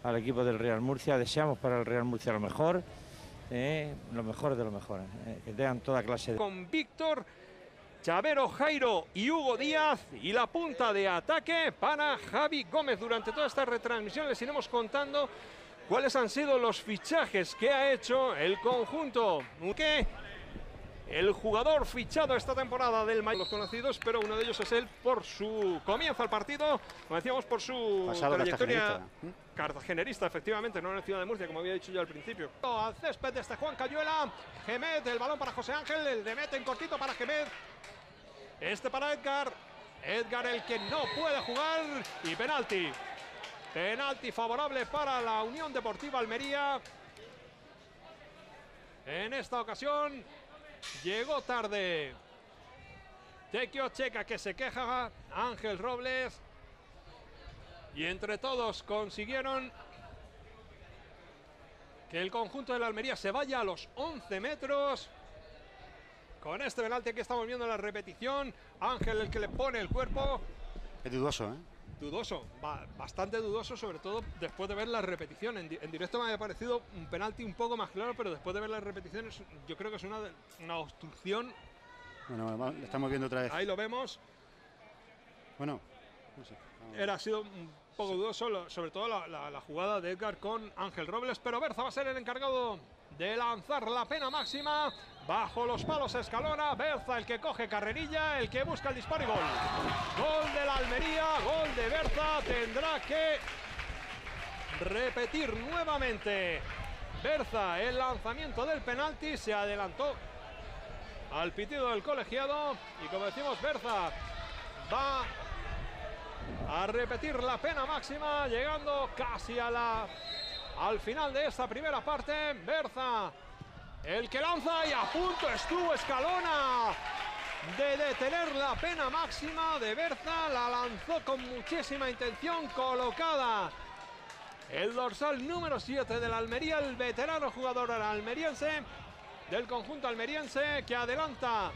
al equipo del Real Murcia. Deseamos para el Real Murcia lo mejor de lo mejor, que tengan toda clase de... Con Víctor, Chavero, Jairo y Hugo Díaz, y la punta de ataque para Javi Gómez. Durante toda esta retransmisión les iremos contando cuáles han sido los fichajes que ha hecho el conjunto. El jugador fichado esta temporada del Mallorca, los conocidos, pero uno de ellos es él por su comienzo al partido, como decíamos, por su trayectoria cartagenerista, efectivamente, no en el Ciudad de Murcia, como había dicho yo al principio. Al césped de Juan Cayuela, Gemed, el balón para José Ángel, el de Mete en cortito para Gemed, este para Edgar, el que no puede jugar, y penalti. Penalti favorable para la Unión Deportiva Almería. En esta ocasión llegó tarde Tequio Checa, que se queja, Ángel Robles, y entre todos consiguieron que el conjunto de la Almería se vaya a los 11 metros. Con este penalti que estamos viendo en la repetición, Ángel el que le pone el cuerpo. Es dudoso, ¿eh? Dudoso, bastante dudoso, sobre todo después de ver la repetición. En directo me había parecido un penalti un poco más claro, pero después de ver las repeticiones yo creo que es una obstrucción. Bueno, lo estamos viendo otra vez. Ahí lo vemos. Bueno, no sé. Ha sido un poco dudoso, sobre todo la jugada de Edgar con Ángel Robles, pero Berza va a ser el encargado de lanzar la pena máxima. Bajo los palos Escalona, Berza el que coge carrerilla, el que busca el disparo y gol. Gol de la Almería, gol de Berza. Tendrá que repetir nuevamente Berza el lanzamiento del penalti. Se adelantó al pitido del colegiado y, como decimos, Berza va a repetir la pena máxima, llegando casi al final de esta primera parte. Berza el que lanza, y a punto estuvo Escalona de detener la pena máxima de Berza. La lanzó con muchísima intención, colocada el dorsal número 7 de la Almería, el veterano jugador almeriense del conjunto almeriense, que adelanta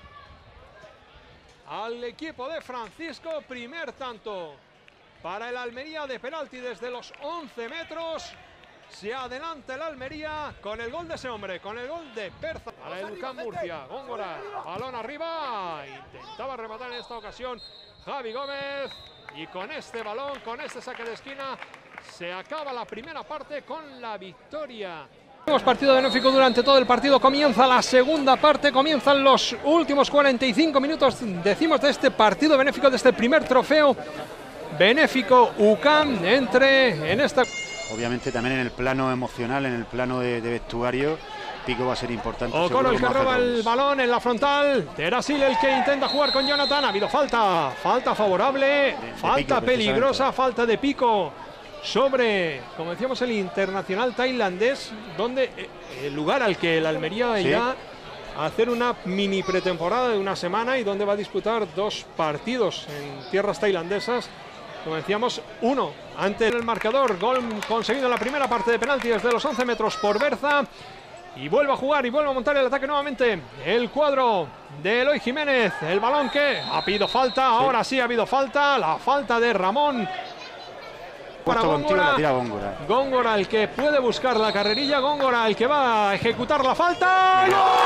al equipo de Francisco. Primer tanto para el Almería de penalti desde los 11 metros. Se adelanta el Almería con el gol de ese hombre, con el gol de Berza. Para el UCAM Murcia, Góngora, balón arriba, intentaba rematar en esta ocasión Javi Gómez, y con este balón, con este saque de esquina, se acaba la primera parte con la victoria. Tenemos partido benéfico durante todo el partido. Comienza la segunda parte, comienzan los últimos 45 minutos, decimos, de este partido benéfico, de este primer trofeo benéfico UCAM en esta... Obviamente también en el plano emocional, en el plano de vestuario, Pico va a ser importante. Ocoro el que roba el balón en la frontal, Terasil el que intenta jugar con Jonathan. Ha habido falta favorable, falta Pico, peligrosa, falta de Pico sobre, como decíamos, el internacional tailandés, donde el lugar al que el Almería irá a hacer una mini pretemporada de una semana, y donde va a disputar 2 partidos en tierras tailandesas. Como decíamos, uno ante el marcador, gol conseguido en la primera parte de penalti desde los 11 metros por Berza, y vuelve a jugar y vuelve a montar el ataque nuevamente el cuadro de Eloy Jiménez. El balón que ha habido falta, ahora sí ha habido falta, la falta de Ramón para Góngora. Góngora el que puede buscar la carrerilla, Góngora el que va a ejecutar la falta.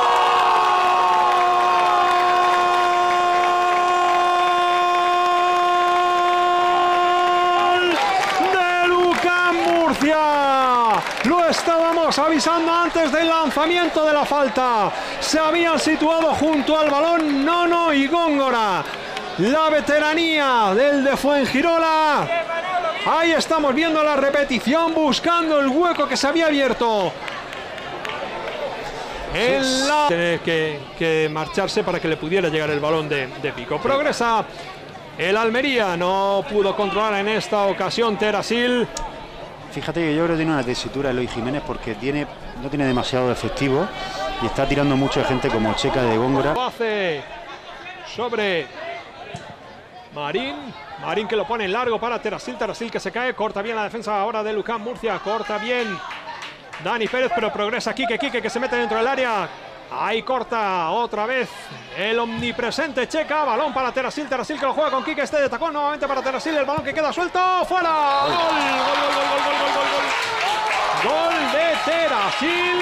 Lo estábamos avisando antes del lanzamiento de la falta. Se habían situado junto al balón Nono y Góngora. La veteranía del de Fuengirola. Ahí estamos viendo la repetición, buscando el hueco que se había abierto. Tiene que marcharse para que le pudiera llegar el balón de Pico. Progresa el Almería. No pudo controlar en esta ocasión Terasil. Fíjate que yo creo que tiene una tesitura Eloy Jiménez, porque no tiene demasiado efectivo y está tirando mucho de gente como Checa de Góngora. Lo hace sobre Marín que lo pone en largo para Terasil que se cae, corta bien la defensa ahora de UCAM Murcia, corta bien Dani Pérez, pero progresa Quique que se mete dentro del área. Ahí corta otra vez el omnipresente Checa, balón para Terasil que lo juega con Quique, este de tacón nuevamente para Terasil, el balón que queda suelto, fuera, gol. Terasil.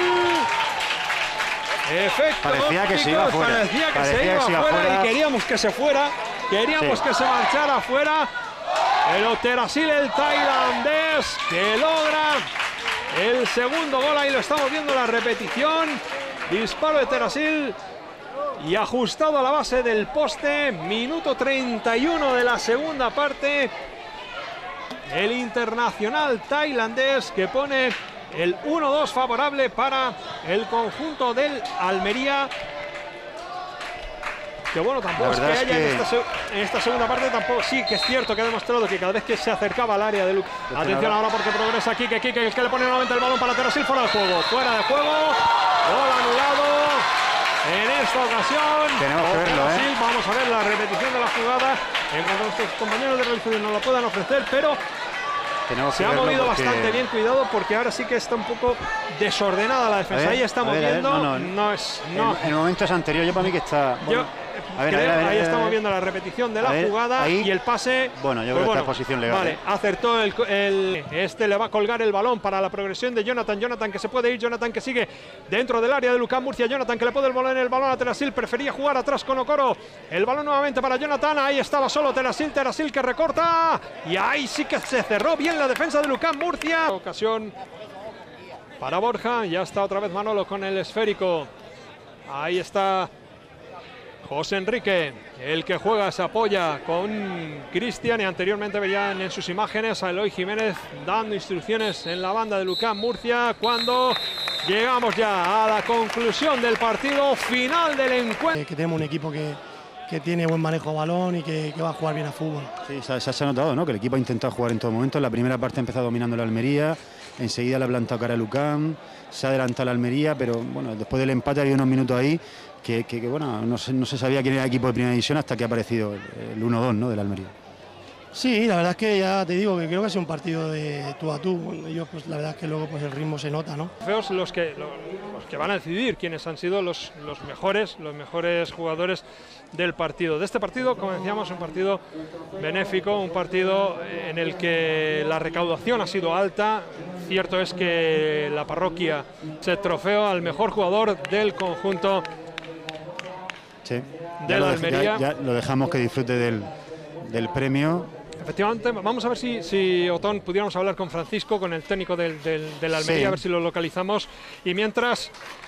Efecto parecía que se iba fuera. Parecía que se iba fuera y queríamos que se fuera. Queríamos que se marchara fuera. Pero Terasil, el tailandés, que logra el segundo gol. Ahí lo estamos viendo la repetición. Disparo de Terasil y ajustado a la base del poste. Minuto 31 de la segunda parte. El internacional tailandés que pone el 1-2 favorable para el conjunto del Almería. Que bueno, tampoco es que haya en esta segunda parte, tampoco, sí que es cierto que ha demostrado que cada vez que se acercaba al área de Lucas. Atención ahora porque progresa Quique, que le pone nuevamente el balón para Terasil, fuera de juego, gol anulado en esta ocasión. Tenemos que verlo, Terasil. Vamos a ver la repetición de la jugada en cuanto nuestros compañeros de realización nos la puedan ofrecer, pero se ha movido bastante bien, cuidado, porque ahora sí que está un poco desordenada la defensa. Ahí estamos viendo, en momentos anteriores, yo para mí que está... Bueno, ahí estamos viendo la repetición de la jugada y el pase. Bueno, yo creo que está en posición legal. Vale, acertó este le va a colgar el balón para la progresión de Jonathan. Jonathan que se puede ir, Jonathan que sigue dentro del área de Lucán Murcia. Jonathan que le puede el balón a Terasil, prefería jugar atrás con Okoro. El balón nuevamente para Jonathan, ahí estaba solo Terasil que recorta. Y ahí sí que se cerró bien la defensa de Lucán Murcia. Ocasión para Borja, ya está otra vez Manolo con el esférico. Ahí está José Enrique, el que juega, se apoya con Cristian y anteriormente veían en sus imágenes a Eloy Jiménez dando instrucciones en la banda de Lucán Murcia cuando llegamos ya a la conclusión del partido final del encuentro. Que tenemos un equipo que tiene buen manejo de balón y que va a jugar bien a fútbol. Sí, se ha notado, ¿no? Que el equipo ha intentado jugar en todo momento. En la primera parte ha empezado dominando la Almería, enseguida le ha plantado cara a Lucán, se ha adelantado la Almería, pero bueno, después del empate había unos minutos ahí que bueno, no se sabía quién era el equipo de primera división hasta que ha aparecido el 1-2, ¿no?, del Almería. Sí, la verdad es que ya te digo que creo que ha sido un partido de tú a tú. Ellos, pues la verdad es que luego pues el ritmo se nota, ¿no? Feos los que van a decidir quiénes han sido los mejores jugadores del partido. De este partido, como decíamos, un partido benéfico, un partido en el que la recaudación ha sido alta. Cierto es que la parroquia se trofeó al mejor jugador del conjunto. Sí, de la Almería. Ya lo dejamos que disfrute del premio. Efectivamente, vamos a ver si Otón pudiéramos hablar con Francisco, con el técnico del Almería, sí, a ver si lo localizamos. Y mientras